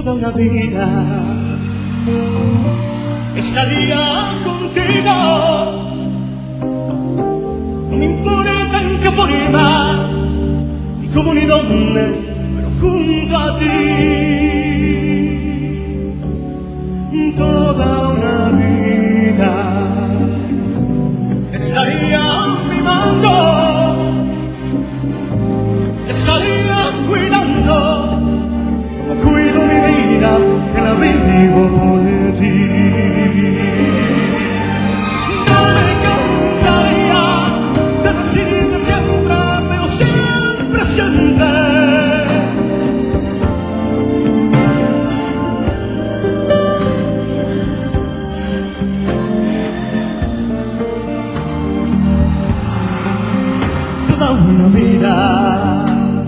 toda una vida estaría contigo. No me importa en qué forma ni cómo ni dónde, pero junto a ti toda una vida estaría mimando, estaría cuidando como cuido mi vida, que la vivo por ti. No me cansaría de decirte siempre, pero siempre, siempre. Toda una vida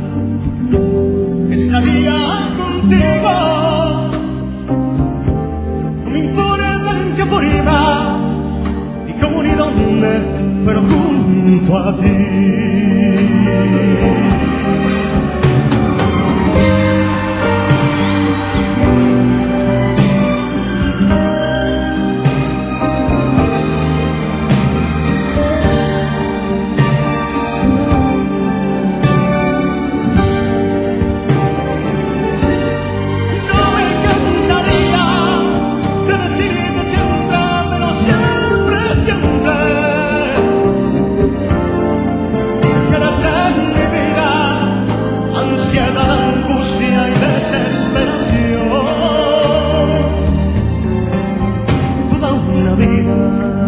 estaría contigo. No me importa en qué forma ni cómo ni dónde, pero junto a ti. Angustia y desesperación, toda una vida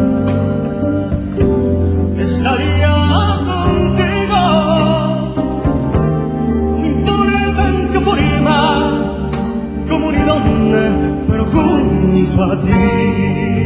estaría contigo. No me importa en qué forma, cómo ni dónde, pero junto a ti.